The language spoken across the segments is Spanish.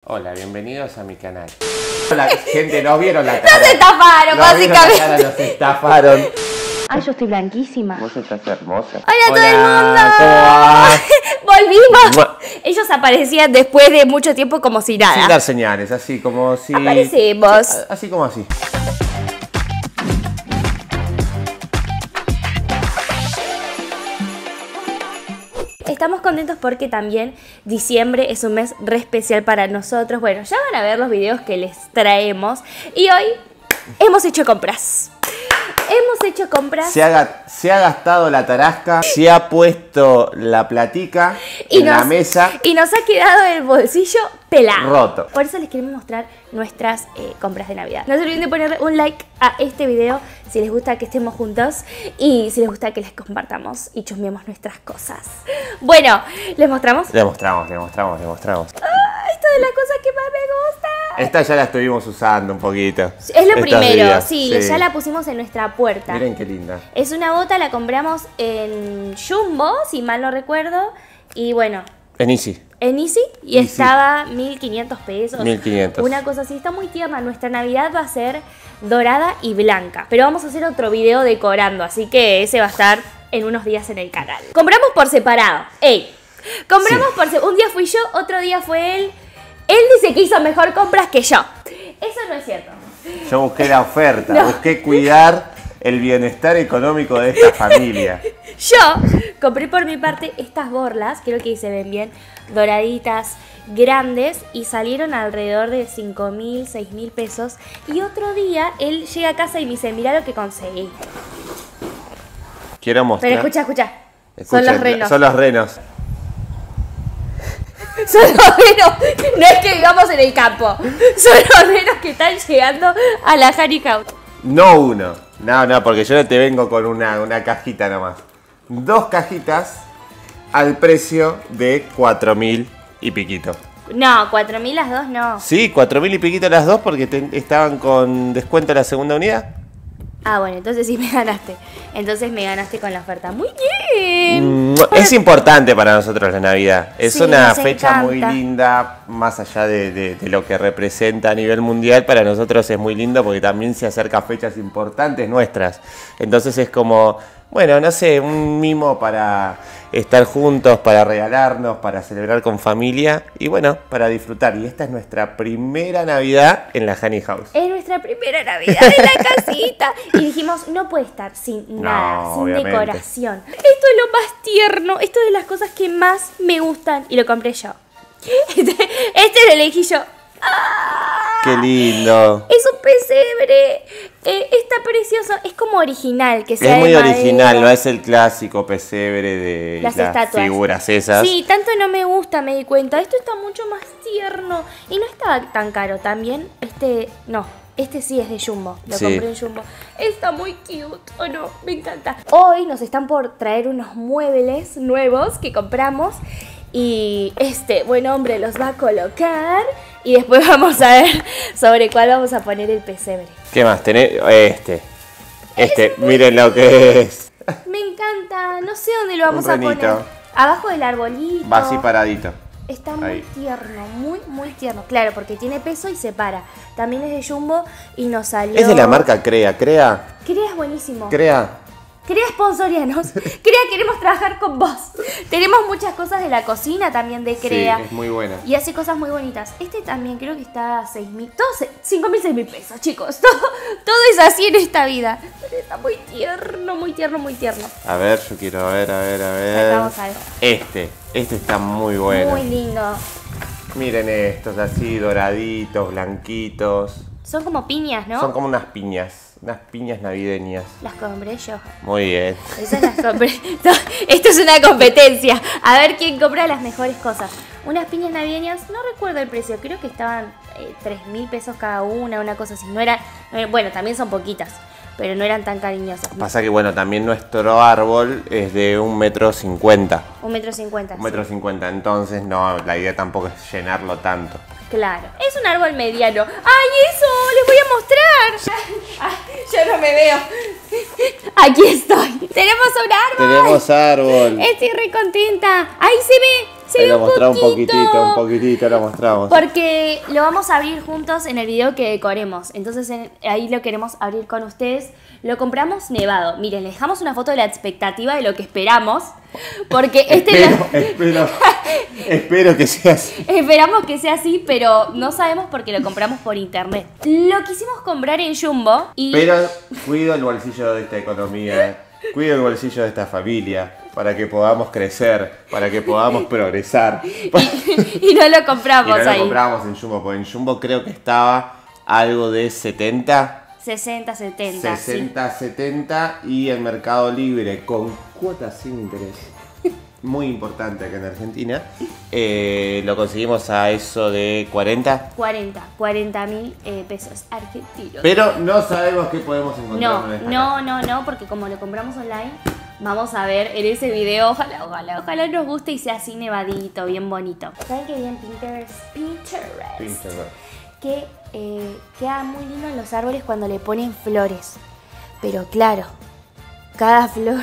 Hola, bienvenidos a mi canal. La gente, no vieron la cara. Nos estafaron, básicamente. Nos estafaron. Ay, yo estoy blanquísima. Vos estás hermosa. ¡Hola a todo el mundo! ¿Cómo vas? ¡Volvimos! Ellos aparecían después de mucho tiempo como si nada. Sin dar señales, así como si... Aparecemos. Así como así. Estamos contentos porque también diciembre es un mes re especial para nosotros. Bueno, ya van a ver los videos que les traemos. Y hoy hemos hecho compras. Se ha gastado la tarasca, se ha puesto la platica la mesa. Y nos ha quedado el bolsillo pelado. Roto. Por eso les queremos mostrar nuestras compras de Navidad. No se olviden de ponerle un like a este video si les gusta que estemos juntos y si les gusta que les compartamos y chusmeemos nuestras cosas. Bueno, ¿les mostramos? Le mostramos. Esto de las cosas que más me gusta. Esta ya la estuvimos usando un poquito. Es lo primero, sí, ya la pusimos en nuestra puerta. Miren qué linda. Es una bota, la compramos en Jumbo, si mal no recuerdo. Y bueno. En Easy. En Easy y Easy. Estaba 1.500 pesos. 1.500. Una cosa así, está muy tierna. Nuestra Navidad va a ser dorada y blanca. Pero vamos a hacer otro video decorando, así que ese va a estar en unos días en el canal. Compramos por separado. ¡Ey! Compramos por separado. Un día fui yo, otro día fue él. Él dice que hizo mejor compras que yo. Eso no es cierto. Yo busqué la oferta, busqué cuidar el bienestar económico de esta familia. Yo compré por mi parte estas borlas, creo que se ven bien, doraditas, grandes, y salieron alrededor de 5.000, 6.000 pesos. Y otro día él llega a casa y me dice, mirá lo que conseguí. Quiero mostrar. Pero escucha. Son los renos. Son los renos. Son los renos, no es que vivamos en el campo. Son los renos que están llegando a la Honey House. No uno. No, porque yo no te vengo con una cajita nomás. 2 cajitas al precio de 4.000 y piquito. No, 4.000 las dos no. Sí, 4.000 y piquito las dos porque estaban con descuento la segunda unidad. Ah, bueno, entonces sí me ganaste. Entonces me ganaste con la oferta. Muy bien. Es importante para nosotros la Navidad. Es Sí, una nos fecha encanta. muy linda, más allá de lo que representa a nivel mundial. Para nosotros es muy lindo porque también se acercan fechas importantes nuestras. Entonces es como, bueno, no sé, un mimo para estar juntos, para regalarnos, para celebrar con familia y bueno, para disfrutar. Y esta es nuestra primera Navidad en la Honey House. Es nuestra primera Navidad en la casita. Y dijimos, no puede estar sin nada, sin obviamente. decoración. Esto es lo más tierno, esto es de las cosas que más me gustan. Y lo compré yo. Este lo elegí yo. ¡Ah! ¡Qué lindo! Es un pesebre. Está precioso. Es como original, que sea Es muy de madera. original, no es el clásico pesebre de Las las estatuas. figuras esas. Sí, tanto no me gusta, me di cuenta. Esto está mucho más tierno. Y no estaba tan caro también. Este sí es de Jumbo. Lo compré en Jumbo. Está muy cute. Oh no, me encanta. Hoy nos están por traer unos muebles nuevos que compramos. Y este buen hombre los va a colocar. Y después vamos a ver sobre cuál vamos a poner el pesebre. ¿Qué más tenés? Miren lo que es. Me encanta. No sé dónde lo vamos Un a renito. poner. Abajo del arbolito. Va así paradito. Está muy Ahí. tierno, muy tierno. Claro, porque tiene peso y se para. También es de Jumbo y nos salió... Es de la marca Crea. Crea es buenísimo. Crea. Crea sponsorianos. Crea, queremos trabajar con vos. Tenemos muchas cosas de la cocina también de Crea. Sí, es muy buena. Y hace cosas muy bonitas. Este también creo que está a 6.000. Todos 5.000, 6.000 pesos, chicos. Todo es así en esta vida. Pero está muy tierno, muy tierno. A ver, yo quiero ver. Sacamos algo. Este está muy bueno. Muy lindo. Miren estos así, doraditos, blanquitos. Son como piñas, ¿no? Son como unas piñas navideñas. Las compré yo. Muy bien. Esas las compré. No, esto es una competencia. A ver quién compra las mejores cosas. Unas piñas navideñas, no recuerdo el precio. Creo que estaban 3.000 pesos cada una cosa así. No era, bueno, también son poquitas, pero no eran tan cariñosas. Pasa que bueno, también nuestro árbol es de 1,50 metros. 1,50 1,50 metros. Entonces no, la idea tampoco es llenarlo tanto. Claro, es un árbol mediano. ¡Ay, eso! ¡Les voy a mostrar! Ay, yo no me veo. Aquí estoy. ¡Tenemos un árbol! Tenemos árbol. Estoy re contenta. Ahí Se ve lo un mostramos poquito. un poquitito lo mostramos. Porque lo vamos a abrir juntos en el video que decoremos. Entonces ahí lo queremos abrir con ustedes. Lo compramos nevado. Miren, les dejamos una foto de la expectativa de lo que esperamos. Porque espero que sea así. Esperamos que sea así, pero no sabemos porque lo compramos por internet. Lo quisimos comprar en Jumbo y... Pero cuido el bolsillo de esta economía, cuido el bolsillo de esta familia, para que podamos crecer, para que podamos progresar. y no lo compramos y no ahí. lo compramos en Jumbo, porque en Jumbo creo que estaba algo de 70. 60, 70. 60, 70 y el Mercado Libre con cuotas sin interés. Muy importante acá en Argentina. Lo conseguimos a eso de 40. 40.000 pesos argentinos. Pero no sabemos qué podemos encontrar en esta casa. No, porque como lo compramos online, vamos a ver en ese video, ojalá nos guste y sea así nevadito, bien bonito. ¿Saben qué bien Pinterest? Que queda muy lindo en los árboles cuando le ponen flores. Pero claro, cada flor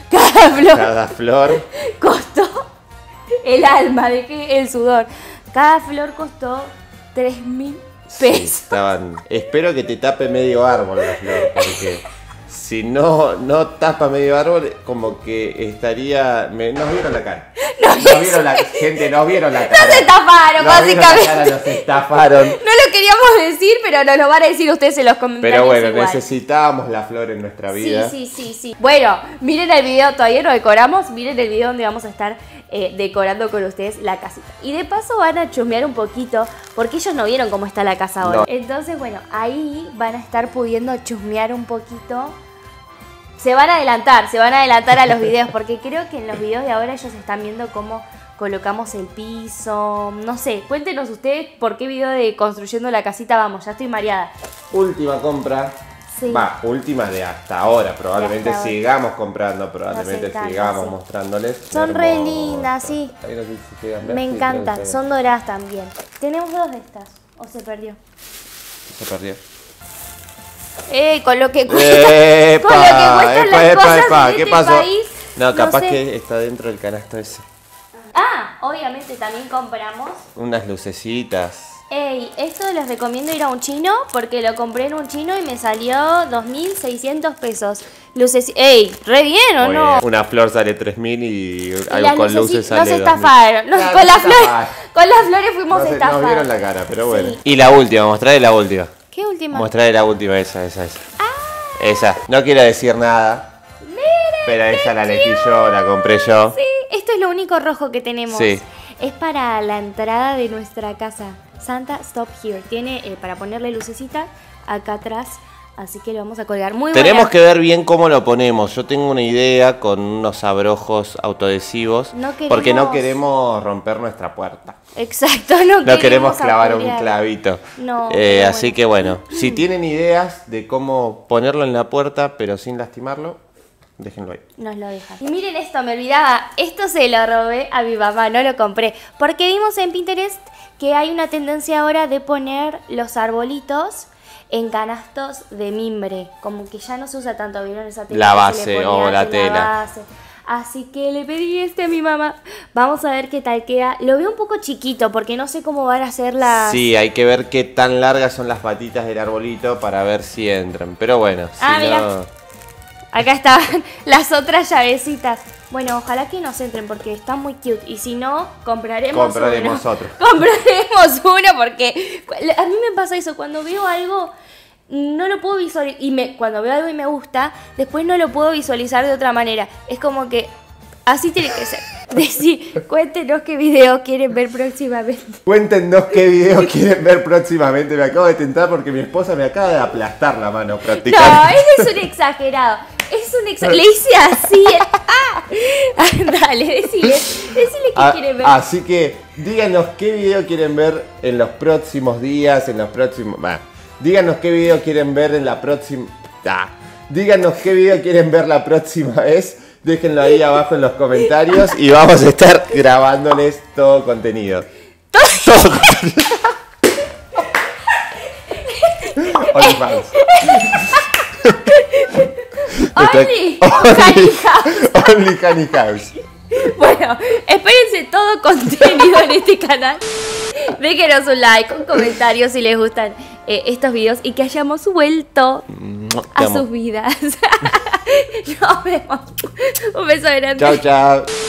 costó el alma, el sudor. Cada flor costó 3.000 pesos. Sí, espero que te tape medio árbol la flor, porque si no tapa medio árbol, como que estaría... Nos vieron la cara. Gente, nos vieron la cara. Nos estafaron, básicamente. Nos estafaron. No lo queríamos decir, pero nos lo van a decir ustedes en los comentarios. Pero bueno, igual. necesitábamos la flor en nuestra vida. Sí. Bueno, miren el video, todavía no decoramos. Miren el video donde vamos a estar decorando con ustedes la casita. Y de paso van a chusmear un poquito, porque ellos no vieron cómo está la casa ahora. No. Entonces, bueno, ahí van a estar pudiendo chusmear un poquito. Se van a adelantar a los videos, porque creo que en los videos de ahora ellos están viendo cómo colocamos el piso. No sé, cuéntenos ustedes por qué video de construyendo la casita vamos, ya estoy mareada. Última compra. Sí. Última de hasta ahora. Probablemente sigamos comprando, probablemente sigamos mostrándoles. Son re lindas, sí. Ahí no sé si llegan a ver. Me encantan, son doradas también. Tenemos dos de estas, o se perdió. Se perdió. Con lo que cuestan las cosas en ¿qué este pasó? país. No, capaz sé. que está dentro del canasto ese. Obviamente también compramos. Unas lucecitas. Esto les recomiendo ir a un chino porque lo compré en un chino y me salió 2.600 pesos. Luces, re bien o no. Una flor sale 3.000 y algo con luces sale 2.000. Nos estafaron. Con las flores fuimos estafados. Nos vieron la cara, pero bueno. Sí. Y la última, mostraré la última. ¿Qué última? Mostraré la última, esa. Esa. No quiero decir nada. Pero esa la elegí yo, la compré yo. Sí, esto es lo único rojo que tenemos. Sí. Es para la entrada de nuestra casa. Santa Stop Here. Tiene para ponerle lucecita acá atrás. Así que lo vamos a colgar. Tenemos que ver bien cómo lo ponemos. Yo tengo una idea con unos abrojos autoadhesivos. Porque no queremos romper nuestra puerta. Exacto, no queremos clavar un clavito. No, así que bueno, si tienen ideas de cómo ponerlo en la puerta pero sin lastimarlo, déjenlo ahí. Nos lo dejan. Y miren esto, me olvidaba. Esto se lo robé a mi mamá, no lo compré. Porque vimos en Pinterest que hay una tendencia ahora de poner los arbolitos en canastos de mimbre. Como que ya no se usa tanto, ¿vieron esa tela? La base o la tela. Así que le pedí a mi mamá. Vamos a ver qué tal queda. Lo veo un poco chiquito porque no sé cómo van a ser las... Sí, hay que ver qué tan largas son las patitas del arbolito para ver si entran. Pero bueno, mira. Acá estaban las otras llavecitas. Bueno, ojalá que nos entren porque están muy cute. Y si no, compraremos otro. Compraremos uno porque a mí me pasa eso. Cuando veo algo, no lo puedo visualizar. Cuando veo algo y me gusta, después no lo puedo visualizar de otra manera. Es como que así tiene que ser. Cuéntenos qué video quieren ver próximamente. Cuéntenos qué video quieren ver próximamente. Me acabo de tentar porque mi esposa me acaba de aplastar la mano prácticamente. No, él es un exagerado. Le hice así. Dale, decile qué quieren ver. Así que díganos qué video quieren ver en los próximos días, díganos qué video quieren ver en la próxima... díganos qué video quieren ver la próxima vez. Déjenlo ahí abajo en los comentarios y vamos a estar grabándoles todo contenido. Todo contenido. OnlyFans. Only Honey House. Only Honey House. Bueno, espérense todo contenido en este canal. Déjenos un like, un comentario si les gustan estos videos y que hayamos vuelto a sus vidas. Nos vemos. Un beso grande. Chao, chao.